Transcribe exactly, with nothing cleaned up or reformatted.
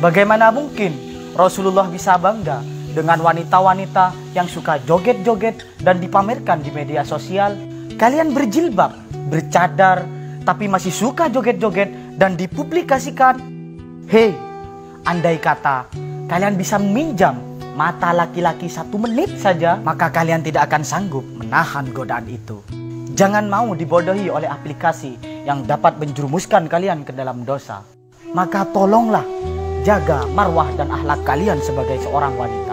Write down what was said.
Bagaimana mungkin Rasulullah bisa bangga dengan wanita-wanita yang suka joget-joget dan dipamerkan di media sosial? Kalian berjilbab, bercadar, tapi masih suka joget-joget dan dipublikasikan? Hei, andai kata kalian bisa meminjam mata laki-laki satu menit saja, maka kalian tidak akan sanggup menahan godaan itu. Jangan mau dibodohi oleh aplikasi yang dapat menjerumuskan kalian ke dalam dosa. Maka tolonglah jaga marwah dan akhlak kalian sebagai seorang wanita.